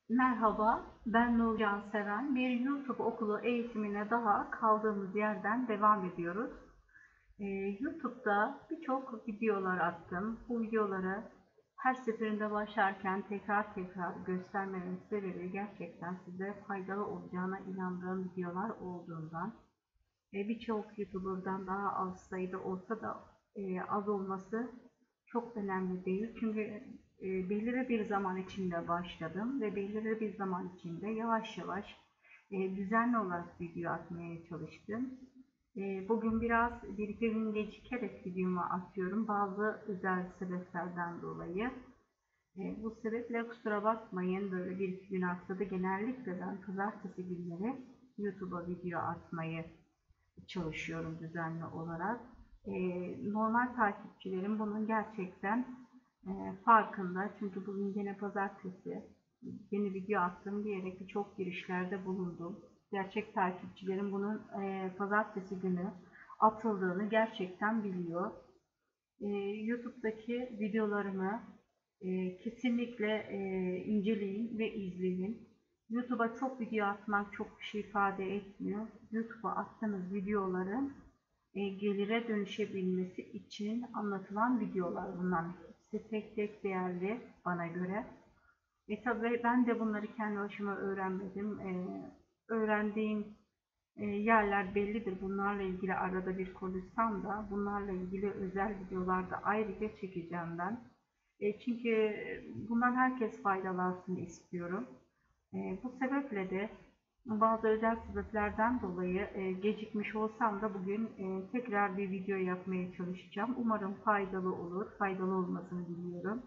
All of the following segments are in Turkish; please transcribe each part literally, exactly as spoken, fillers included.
Merhaba, ben Nurcan Seven. Bir YouTube okulu eğitimine daha kaldığımız yerden devam ediyoruz. Ee, YouTube'da birçok videolar attım. Bu videoları her seferinde başlarken tekrar tekrar göstermemin sebebi gerçekten size faydalı olacağına inandığım videolar olduğundan. Ee, birçok YouTuber'dan daha az sayıda olsa da e, az olması çok önemli değil. Çünkü e, belirli bir zaman içinde başladım ve belirli bir zaman içinde yavaş yavaş e, düzenli olarak video atmaya çalıştım. E, bugün biraz bir iki gün gecikerek videomu atıyorum. Bazı özel sebeplerden dolayı. E, bu sebeple kusura bakmayın, böyle bir iki gün atladı. Genellikle ben pazartesi günleri YouTube'a video atmayı çalışıyorum düzenli olarak. E, normal takipçilerim bunun gerçekten e, farkında. Çünkü bugün yine pazartesi yeni video attım diyerek birçok girişlerde bulundum. Gerçek takipçilerim bunun e, pazartesi günü atıldığını gerçekten biliyor. E, YouTube'daki videolarımı e, kesinlikle e, inceleyin ve izleyin. YouTube'a çok video atmak çok bir şey ifade etmiyor. YouTube'a attığınız videoların e, gelire dönüşebilmesi için anlatılan videolar bunlar. Hepsi tek tek değerli bana göre. E tabii ben de bunları kendi başıma öğrenmedim. E, öğrendiğim e, yerler bellidir. Bunlarla ilgili arada bir konuşsam da bunlarla ilgili özel videolarda ayrıca çekeceğim ben. E, çünkü bundan herkes faydalansın istiyorum. E, bu sebeple de bazı özel sebeplerden dolayı e, gecikmiş olsam da bugün e, tekrar bir video yapmaya çalışacağım. Umarım faydalı olur, faydalı olmasını diliyorum.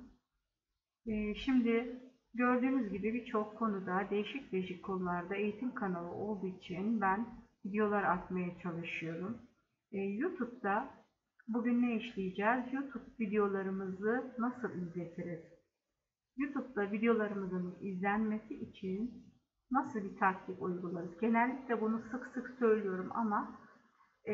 E, şimdi gördüğünüz gibi birçok konuda, değişik değişik konularda eğitim kanalı olduğu için ben videolar atmaya çalışıyorum. E, YouTube'da bugün ne işleyeceğiz? YouTube videolarımızı nasıl izletiriz? YouTube'da videolarımızın izlenmesi için nasıl bir taktik uygularız? Genellikle bunu sık sık söylüyorum ama e,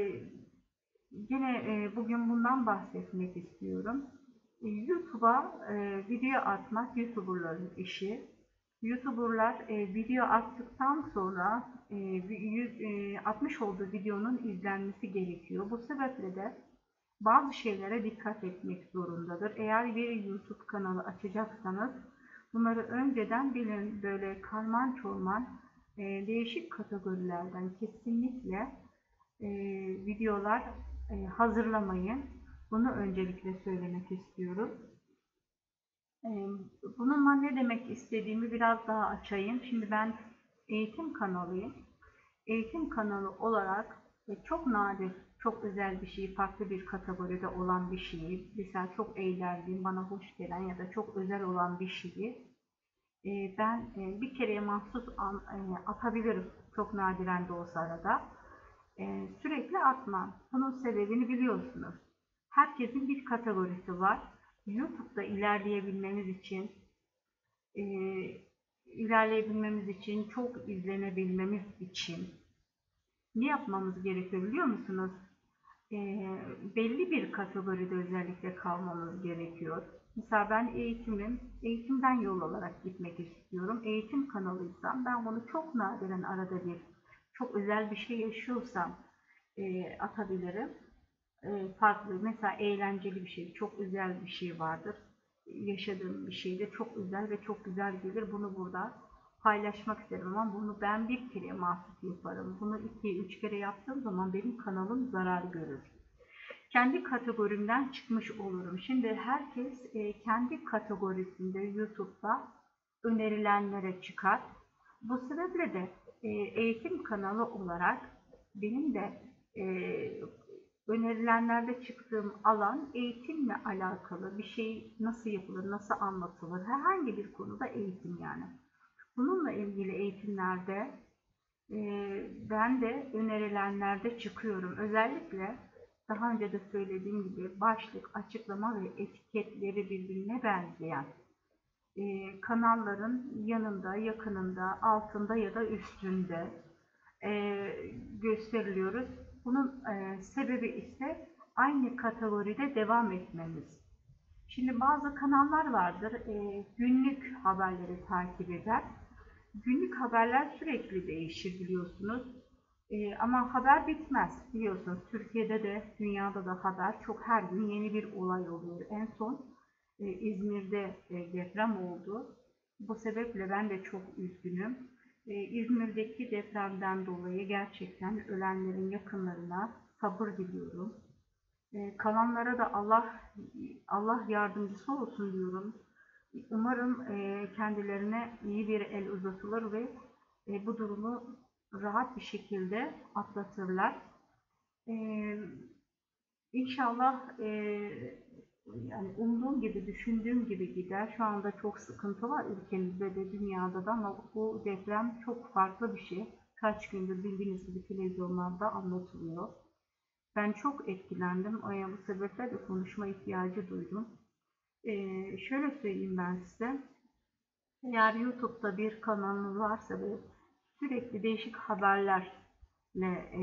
yine e, bugün bundan bahsetmek istiyorum. E, YouTube'a e, video atmak YouTuber'ların işi. YouTuber'lar e, video attıktan sonra e, yüz, e, atmış olduğu videonun izlenmesi gerekiyor. Bu sebeple de bazı şeylere dikkat etmek zorundadır. Eğer bir YouTube kanalı açacaksanız bunları önceden bilin. Böyle karman çorman e, değişik kategorilerden kesinlikle e, videolar e, hazırlamayın. Bunu öncelikle söylemek istiyorum. E, bununla ne demek istediğimi biraz daha açayım. Şimdi ben eğitim kanalıyım. Eğitim kanalı olarak e, çok nadir, çok özel bir şeyi, farklı bir kategoride olan bir şeyi, mesela çok eğlendiğim, bana hoş gelen ya da çok özel olan bir şeyi e, ben e, bir kereye mahsus an, e, atabilirim. Çok nadiren de olsa arada. E, sürekli atmam. Bunun sebebini biliyorsunuz. Herkesin bir kategorisi var. YouTube'da ilerleyebilmemiz için, e, ilerleyebilmemiz için, çok izlenebilmemiz için ne yapmamız gerekiyor biliyor musunuz? E, belli bir kategoride özellikle kalmamız gerekiyor. Mesela ben eğitimim, eğitimden yol alarak gitmek istiyorum. Eğitim kanalıysam ben bunu çok nadiren arada bir, çok özel bir şey yaşıyorsam e, atabilirim. E, farklı, mesela eğlenceli bir şey, çok özel bir şey vardır. Yaşadığım bir şey de çok özel ve çok güzel gelir. Bunu burada paylaşmak isterim ama bunu ben bir kere mahsus yaparım. Bunu iki, üç kere yaptığım zaman benim kanalım zarar görür. Kendi kategorimden çıkmış olurum. Şimdi herkes e, kendi kategorisinde YouTube'da önerilenlere çıkar. Bu sebeple de e, eğitim kanalı olarak benim de e, önerilenlerde çıktığım alan eğitimle alakalı bir şey nasıl yapılır, nasıl anlatılır, herhangi bir konuda eğitim yani. Bununla ilgili eğitimlerde e, ben de önerilenlerde çıkıyorum. Özellikle daha önce de söylediğim gibi başlık, açıklama ve etiketleri birbirine benzeyen e, kanalların yanında, yakınında, altında ya da üstünde e, gösteriliyoruz. Bunun e, sebebi ise aynı kategoride devam etmemiz. Şimdi bazı kanallar vardır, e, günlük haberleri takip eder. Günlük haberler sürekli değişir biliyorsunuz. E, ama haber bitmez biliyorsunuz. Türkiye'de de dünyada da haber çok, her gün yeni bir olay oluyor. En son e, İzmir'de e, deprem oldu. Bu sebeple ben de çok üzgünüm. E, İzmir'deki depremden dolayı gerçekten ölenlerin yakınlarına sabır diliyorum. E, kalanlara da Allah Allah yardımcısı olsun diyorum. Umarım e, kendilerine iyi bir el uzatılır ve e, bu durumu rahat bir şekilde atlatırlar. E, İnşallah e, yani umduğum gibi, düşündüğüm gibi gider. Şu anda çok sıkıntı var ülkemizde de, dünyada da, ama bu deprem çok farklı bir şey. Kaç gündür bildiğiniz gibi televizyonlarda anlatılıyor. Ben çok etkilendim. O bu sebeple de konuşma ihtiyacı duydum. Ee, şöyle söyleyeyim ben size. Eğer YouTube'da bir kanalınız varsa ve sürekli değişik haberlerle e,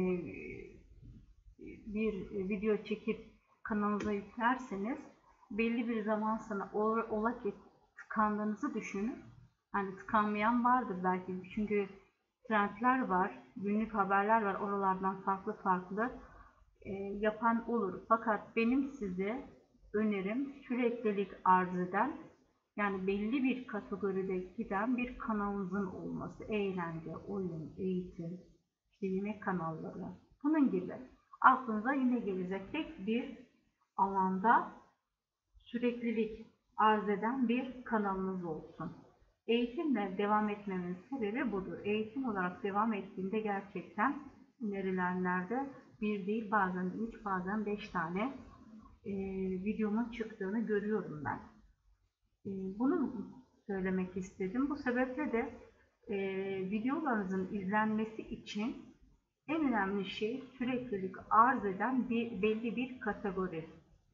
bir video çekip kanalınıza yüklerseniz belli bir zaman sonra ola ki tıkandığınızı düşünün. Hani tıkanmayan vardır belki, çünkü trendler var, günlük haberler var, oralardan farklı farklı e, yapan olur. Fakat benim size önerim süreklilik arz eden, yani belli bir kategoride giden bir kanalınızın olması. Eğlence, oyun, eğitim, işte yemek kanalları, bunun gibi. Aklınıza yine gelecek tek bir alanda süreklilik arz eden bir kanalınız olsun. Eğitimle devam etmemin sebebi budur. Eğitim olarak devam ettiğinde gerçekten önerilenlerde bir değil, bazen üç, bazen beş tane e, videomun çıktığını görüyorum ben. E, bunu söylemek istedim. Bu sebeple de e, videolarınızın izlenmesi için en önemli şey süreklilik arz eden bir belli bir kategori.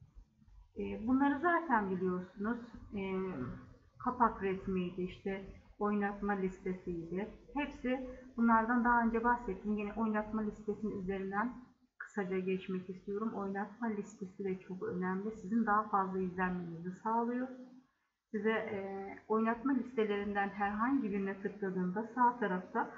E, bunları zaten biliyorsunuz. E, kapak resmiydi, işte oynatma listesiydi. Hepsi bunlardan daha önce bahsettim. Yine oynatma listesinin üzerinden kısaca geçmek istiyorum. Oynatma listesi de çok önemli. Sizin daha fazla izlenmenizi sağlıyor. Size e, oynatma listelerinden herhangi birine tıkladığında sağ tarafta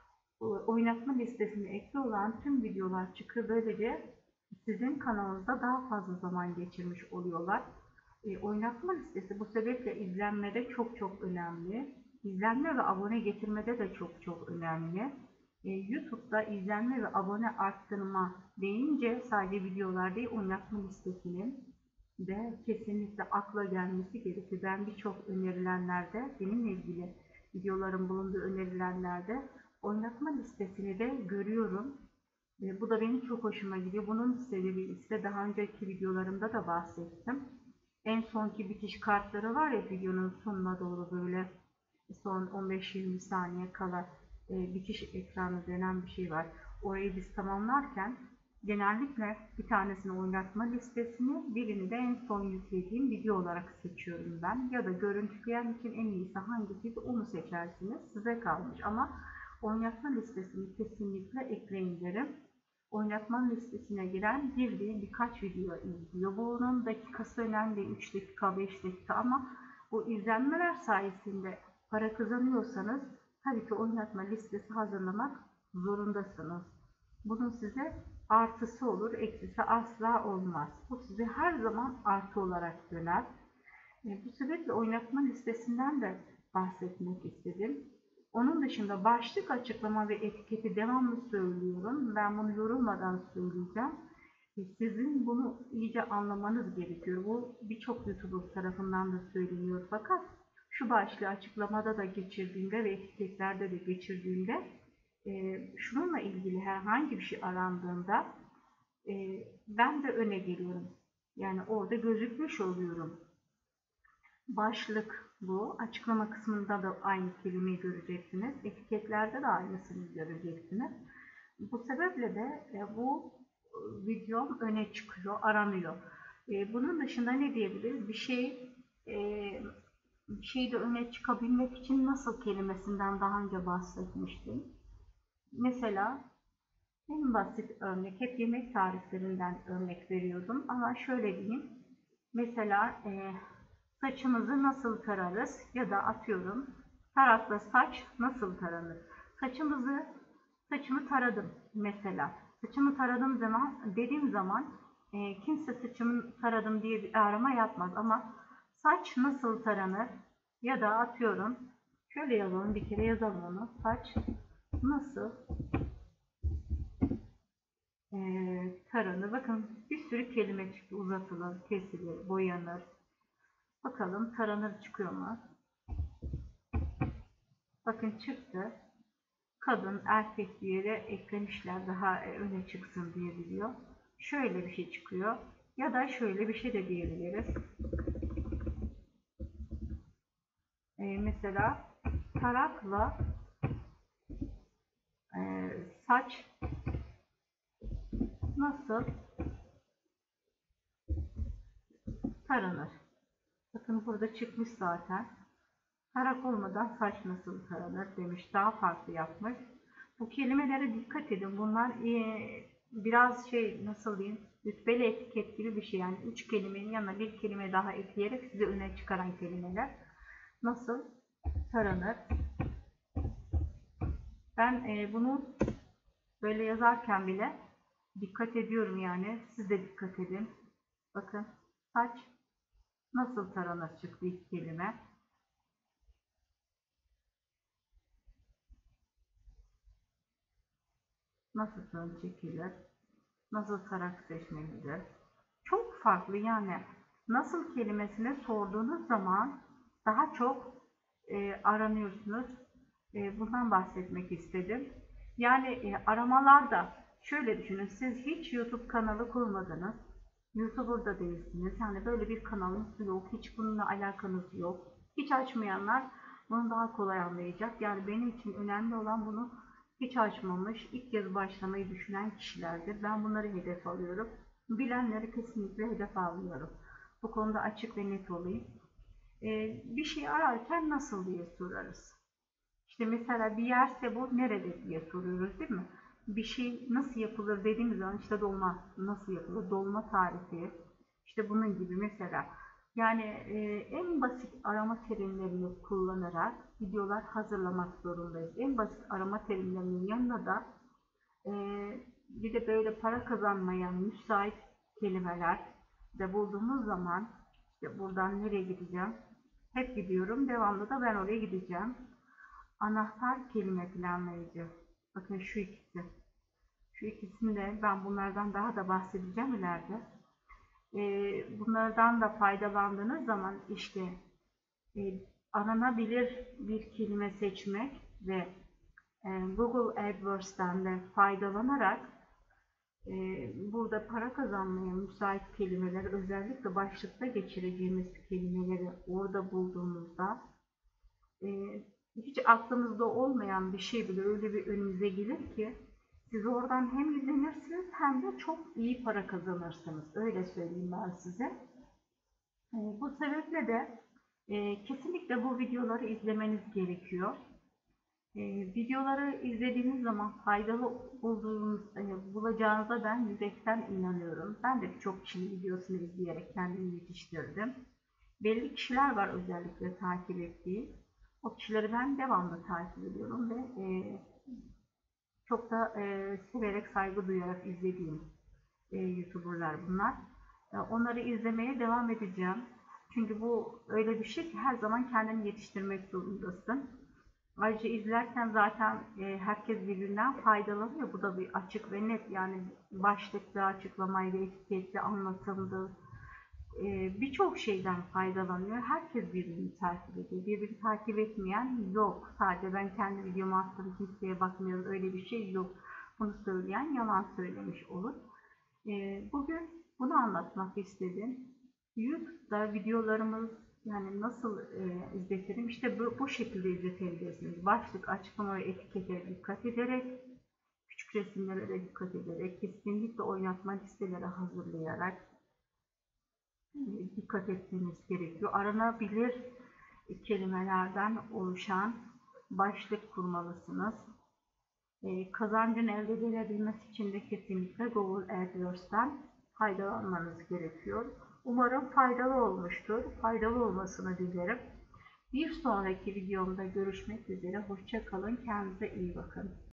oynatma listesine ekli olan tüm videolar çıkıyor. Böylece sizin kanalınızda daha fazla zaman geçirmiş oluyorlar. E, oynatma listesi bu sebeple izlenmede çok çok önemli. İzlenme ve abone getirmede de çok çok önemli. E, YouTube'da izlenme ve abone arttırma deyince sadece videolar değil, oynatma listesinin de kesinlikle akla gelmesi gerekir. Ben birçok önerilenlerde, benimle ilgili videoların bulunduğu önerilenlerde oynatma listesini de görüyorum. E, bu da benim çok hoşuma gidiyor. Bunun sebebi ise daha önceki videolarımda da bahsettim. En sonki bitiş kartları var ya, videonun sonuna doğru böyle son on beş yirmi saniye kala e, bitiş ekranı denen bir şey var. Orayı biz tamamlarken genellikle bir tanesini oynatma listesini, birini de en son yüklediğim video olarak seçiyorum ben. Ya da görüntüleyen için en iyisi hangisi, onu seçersiniz. Size kalmış, ama oynatma listesini kesinlikle ekleyin derim. Oynatma listesine giren bir değil birkaç video izliyor. Bunun dakikası önemli, üç dakika, beş dakika, ama bu izlenmeler sayesinde para kazanıyorsanız tabii ki oynatma listesi hazırlamak zorundasınız. Bunun size artısı olur, eksisi asla olmaz. Bu size her zaman artı olarak döner. E, bu sebeple oynatma listesinden de bahsetmek istedim. Onun dışında başlık, açıklama ve etiketi devamlı söylüyorum. Ben bunu yorulmadan söyleyeceğim. Sizin bunu iyice anlamanız gerekiyor. Bu birçok YouTuber tarafından da söyleniyor. Fakat şu başlığı açıklamada da geçirdiğinde ve etiketlerde de geçirdiğinde e, şununla ilgili herhangi bir şey arandığında e, ben de öne geliyorum. Yani orada gözükmüş oluyorum. Başlık bu. Açıklama kısmında da aynı kelimeyi göreceksiniz. Etiketlerde de aynısını göreceksiniz. Bu sebeple de e, bu videom öne çıkıyor, aranıyor. E, bunun dışında ne diyebiliriz? Bir şey e, bir şeyde öne çıkabilmek için nasıl kelimesinden daha önce bahsetmiştim. Mesela en basit örnek, hep yemek tariflerinden örnek veriyordum, ama şöyle diyeyim. Mesela e, saçımızı nasıl tararız ya da atıyorum tarakla saç nasıl taranır? Saçımızı, saçımı taradım mesela. Saçımı taradığım zaman, dediğim zaman e, kimse saçımı taradım diye bir arama yapmaz ama saç nasıl taranır ya da atıyorum şöyle yazalım, bir kere yazalım onu. Saç nasıl e, taranır? Bakın bir sürü kelime çıktı. Uzatılır, kesilir, boyanır. Bakalım taranır çıkıyor mu? Bakın çıktı. Kadın, erkek diye de eklemişler daha öne çıksın diye biliyor. Şöyle bir şey çıkıyor. Ya da şöyle bir şey de diyebiliriz. Ee, mesela tarakla e, saç nasıl taranır? Bakın burada çıkmış zaten. Tarak olmadan saç nasıl taranır demiş. Daha farklı yapmış. Bu kelimelere dikkat edin. Bunlar e, biraz şey nasıl diyeyim rütbeli etiket gibi bir şey. Yani üç kelimenin yanına bir kelime daha ekleyerek size öne çıkaran kelimeler. Nasıl taranır? Ben e, bunu böyle yazarken bile dikkat ediyorum yani. Siz de dikkat edin. Bakın saç nasıl taranır çıktı ilk kelime. Nasıl fön çekilir? Nasıl tarak seçmelidir? Çok farklı yani. Nasıl kelimesini sorduğunuz zaman daha çok e, aranıyorsunuz. E, bundan bahsetmek istedim. Yani e, aramalarda şöyle düşünün. Siz hiç YouTube kanalı kurmadınız. YouTuber da değilsiniz. Yani böyle bir kanalınız yok. Hiç bununla alakanız yok. Hiç açmayanlar bunu daha kolay anlayacak. Yani benim için önemli olan bunu hiç açmamış, ilk kez başlamayı düşünen kişilerdir. Ben bunları hedef alıyorum. Bilenleri kesinlikle hedef alıyorum. Bu konuda açık ve net olayım. Ee, bir şey ararken nasıl diye sorarız. İşte mesela bir yerse bu nerede diye soruyoruz değil mi? Bir şey nasıl yapılır dediğimiz zaman işte dolma nasıl yapılır? Dolma tarifi. İşte bunun gibi mesela. Yani e, en basit arama terimlerini kullanarak videolar hazırlamak zorundayız. En basit arama terimlerinin yanına da e, bir de böyle para kazanmaya müsait kelimeler de bulduğumuz zaman işte buradan nereye gideceğim? Hep gidiyorum. Devamlı da ben oraya gideceğim. Anahtar kelime planlayıcı. Bakın şu ikisi. Şu ikisini de ben bunlardan daha da bahsedeceğim ileride. Ee, bunlardan da faydalandığınız zaman işte e, aranabilir bir kelime seçmek ve e, Google AdWords'ten de faydalanarak e, burada para kazanmaya müsait kelimeleri özellikle başlıkta geçireceğimiz kelimeleri orada bulduğumuzda e, hiç aklınızda olmayan bir şey bile öyle bir önünüze gelir ki siz oradan hem izlenirsiniz hem de çok iyi para kazanırsınız. Öyle söyleyeyim ben size. E, bu sebeple de e, kesinlikle bu videoları izlemeniz gerekiyor. E, videoları izlediğiniz zaman faydalı olduğunuz, e, bulacağınıza ben yürekten inanıyorum. Ben de birçok kişinin videosunu izleyerek kendimi yetiştirdim. Belli kişiler var özellikle takip ettiğim. O kişileri ben devamlı takip ediyorum ve e, çok da e, severek, saygı duyarak izlediğim e, YouTuber'lar bunlar. E, onları izlemeye devam edeceğim. Çünkü bu öyle bir şey ki her zaman kendini yetiştirmek zorundasın. Ayrıca izlerken zaten e, herkes birbirinden faydalanıyor. Bu da bir açık ve net yani başlıklı, açıklamayla, etiketli, anlatımdı. Ee, birçok şeyden faydalanıyor. Herkes birbirini takip ediyor. Birbirini takip etmeyen yok. Sadece ben kendi videomu attım, kimseye bakmıyorum. Öyle bir şey yok. Bunu söyleyen yalan söylemiş olur. Ee, bugün bunu anlatmak istedim. YouTube'da videolarımız yani nasıl e, izletirim? İşte bu, bu şekilde izletebilirsiniz. Başlık, açıklama ve etikete dikkat ederek, küçük resimlere de dikkat ederek, kesinlikle oynatma listeleri hazırlayarak dikkat etmeniz gerekiyor. Aranabilir kelimelerden oluşan başlık kurmalısınız. Ee, kazancın elde edilebilmesi için de kesinlikle Google AdWords'ten faydalanmanız gerekiyor. Umarım faydalı olmuştur. Faydalı olmasını dilerim. Bir sonraki videomda görüşmek üzere. Hoşça kalın. Kendinize iyi bakın.